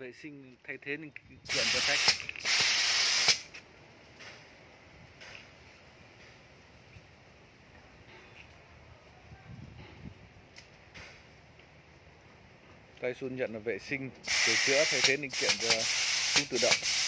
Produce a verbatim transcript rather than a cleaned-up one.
vệ sinh thay thế linh kiện cho khách. Tay Sun nhận là vệ sinh, sửa chữa, thay thế linh kiện cho súng tự động.